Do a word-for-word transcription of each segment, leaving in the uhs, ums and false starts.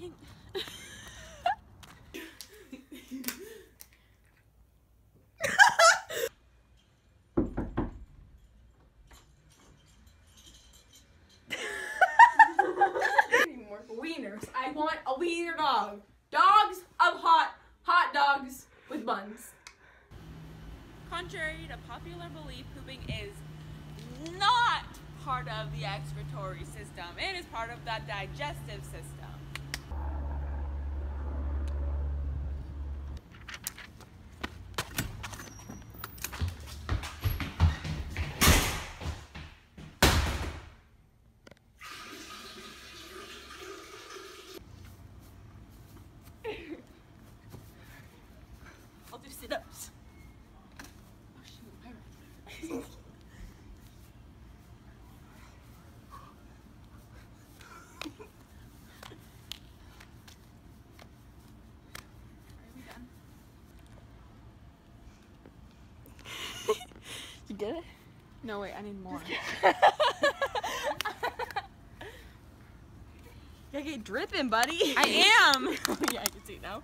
Dang. More wieners. I want a wiener dog. Dogs of hot, hot dogs with buns. Contrary to popular belief, pooping is not part of the excretory system. It is part of the digestive system. I'll do sit-ups. Oh shoot, alright. You get it? No, wait, I need more. You get dripping, buddy. I am! Oh yeah, I can see it now.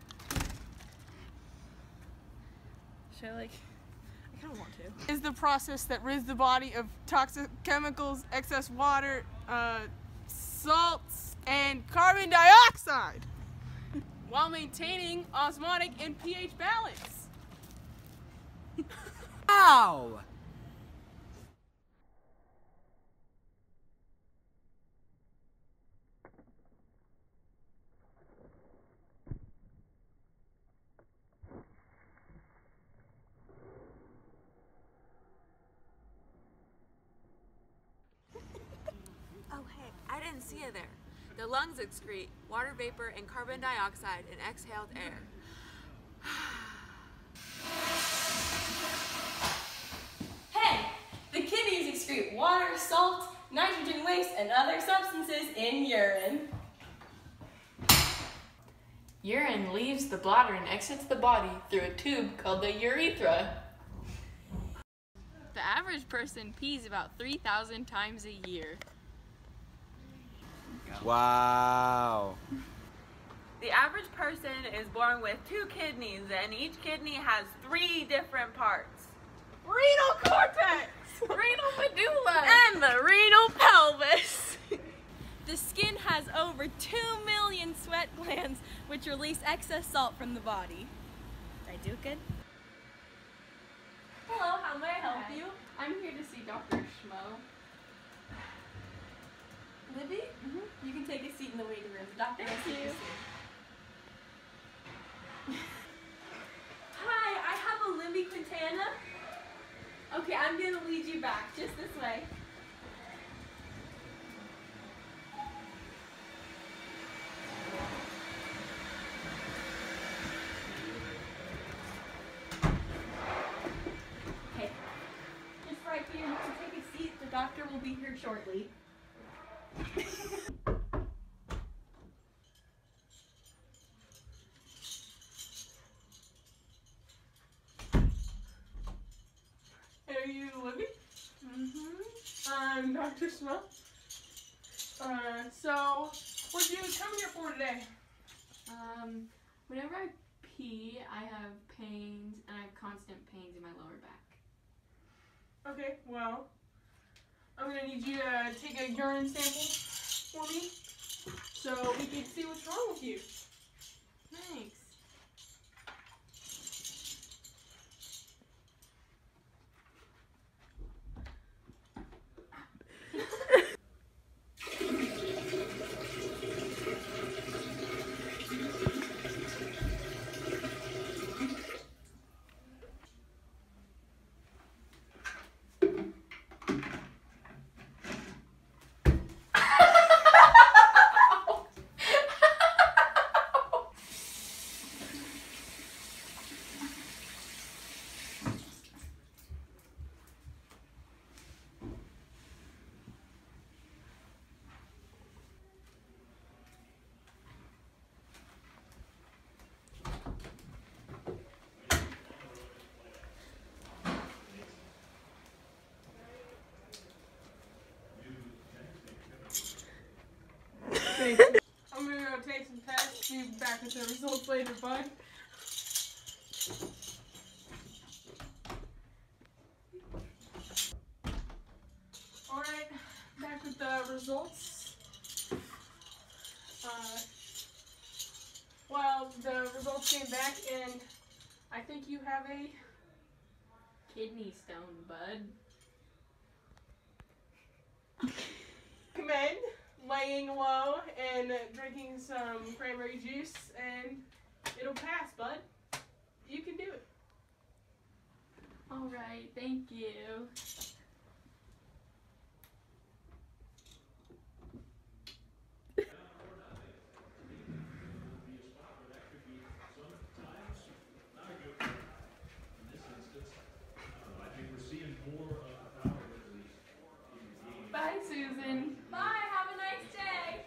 Should I like... I kind of want to. Is the process that rids the body of toxic chemicals, excess water, uh, salts, and carbon dioxide while maintaining osmotic and pH balance. Ow! Oh hey, I didn't see you there. The lungs excrete water vapor and carbon dioxide in exhaled air. Hey, the kidneys excrete water, salt, nitrogen waste, and other substances in urine. Urine leaves the bladder and exits the body through a tube called the urethra. The average person pees about three thousand times a year. Wow. The average person is born with two kidneys, and each kidney has three different parts. Renal cortex! Renal medulla! And the renal pelvis! The skin has over two million sweat glands, which release excess salt from the body. Did I do it good? Hello, how may I help Hi. you? I'm here to see Doctor Schmo. Libby? Mm-hmm. You can take a seat in the waiting room. The doctor Thank will see you. soon. Hi, I have a Libby Quintana. Okay, I'm gonna lead you back just this way. Okay, just right here. You can take a seat. The doctor will be here shortly. Are you Libby? Mm-hmm. I'm Doctor Smith. Uh, so, what did you come here for today? Um, whenever I pee, I have pains, and I have constant pains in my lower back. Okay, well, I'm gonna need you to take a urine sample for me so we can see what's wrong with you. Thanks. I'm gonna go take some be back with the results later, bud. Alright, back with the results. Uh, well, the results came back and I think you have a Kidney stone, bud. recommend laying low and drinking some cranberry juice and it'll pass, bud. You can do it. Alright, thank you. Bye, Susan. Bye, have a nice day.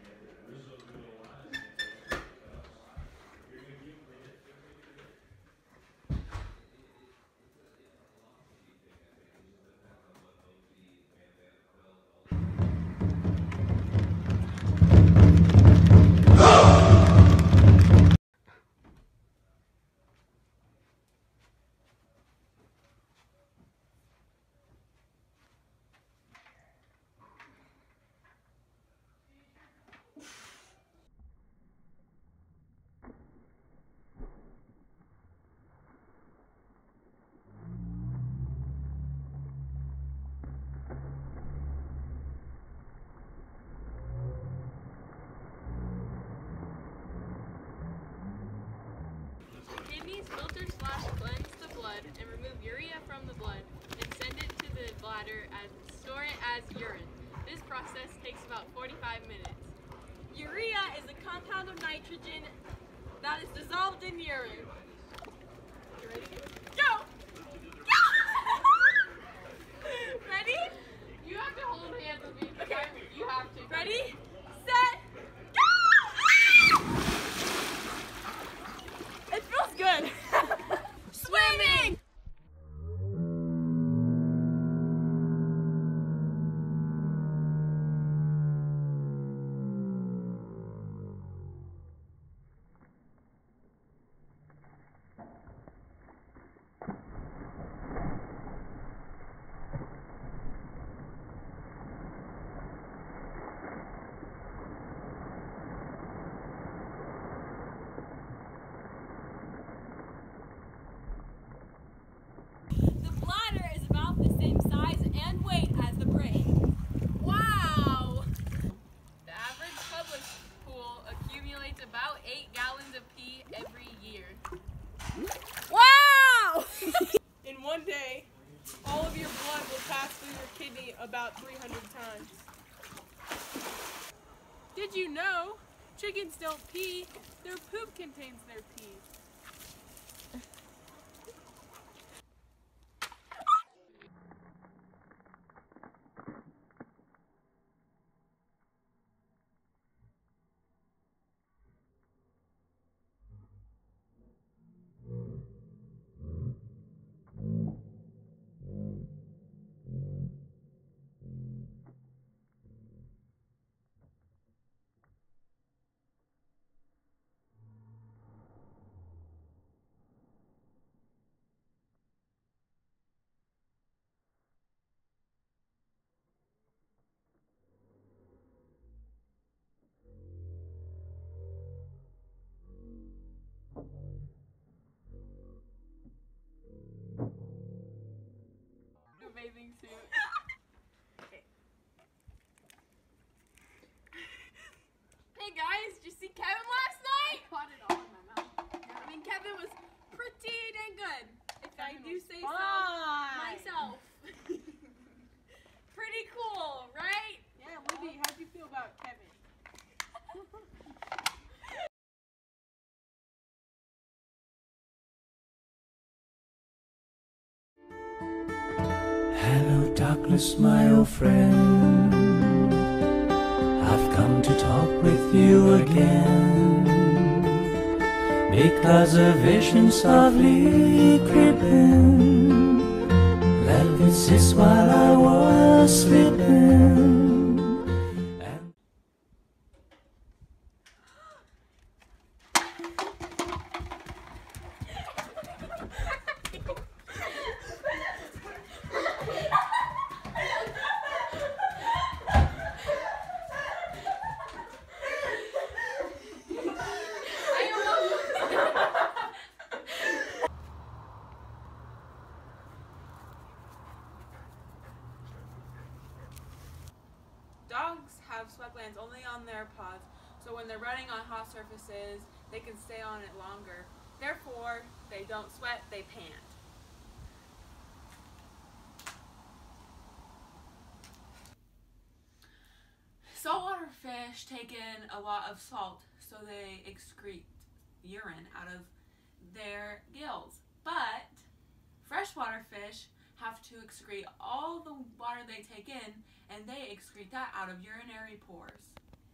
Kidneys filter slash cleanse the blood and remove urea from the blood and send it to the bladder and store it as urine. This process takes about forty-five minutes. Urea is a compound of nitrogen that is dissolved in urine. You ready? Go! Go! Ready? You have to hold hands with me. Okay. You have to. Ready? Set! Go! It feels good. Swimming! The bladder is about the same size and weight as the brain. Wow! The average public pool accumulates about eight gallons of pee every year. Wow! In one day, all of your blood will pass through your kidney about three hundred times. Did you know chickens don't pee? Their poop contains their pee. Bathing suit. Hey guys, did you see Kevin last night? Caught it all in my mouth. I mean, Kevin was pretty dang good, if I Kevin do was say so Fine. myself. Pretty cool, right? Yeah, Libby, how'd you feel about Kevin? Hello, darkness, my old friend. I've come to talk with you again, because a vision softly creeping left its sis while I was sleeping. And have sweat glands only on their pods, so when they're running on hot surfaces, they can stay on it longer. Therefore, they don't sweat, they pant. Saltwater fish take in a lot of salt, so they excrete urine out of their gills. But freshwater fish have to excrete all the water they take in, and they excrete that out of urinary pores.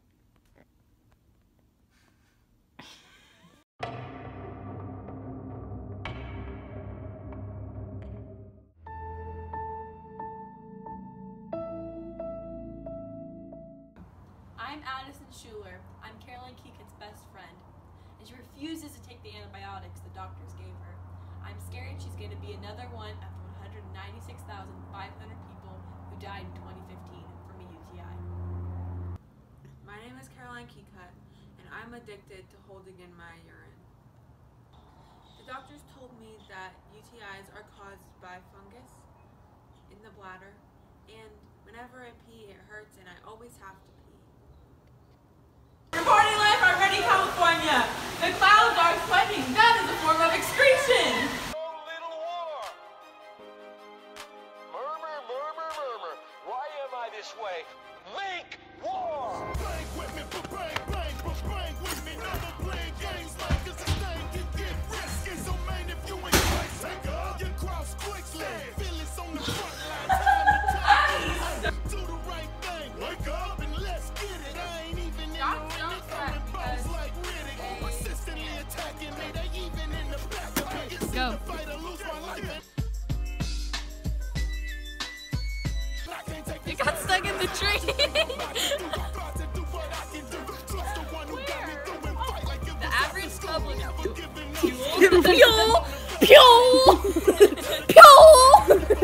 I'm Addison Schuler. I'm Caroline Kekut's best friend, and she refuses to take the antibiotics the doctors gave her. I'm scared she's going to be another one of the one hundred ninety-six thousand five hundred people who died in twenty fifteen from a U T I. My name is Caroline Kekut, and I'm addicted to holding in my urine. The doctors told me that U T Is are caused by fungus in the bladder, and whenever I pee, it hurts, and I always have to pee. Reporting live from Redding, California. The clouds are sweating. That is a form of excretion. Little war. Murmur, murmur, murmur. Why am I this way? Make war. Bang with me, bang, bang, bang with me. Never play games like it's a thing. You get risky, so man, if you ain't right, take up. You cross quickly. Feel it's on the front line. Time to do the right thing. Wake up and let's get it. I ain't even in the ring. Coming balls like Riddick. Persistently attacking me. They even in the back of me. It's in the fight or lose my life. It got stuck in the tree. The average public. Pew! Pew! Pew!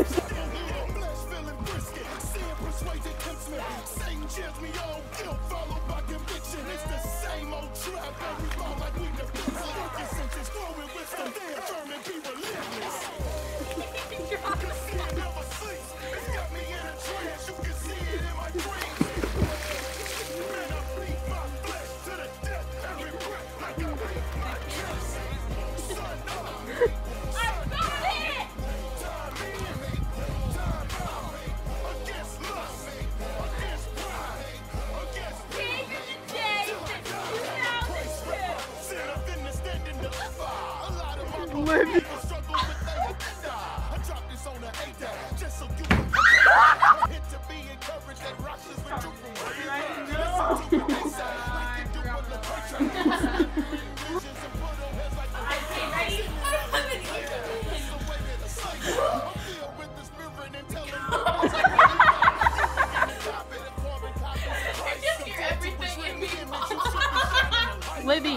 Libby.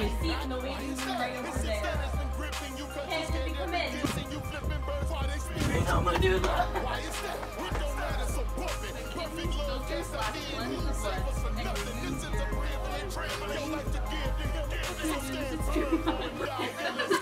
I'm gonna do that. Nothing. This is a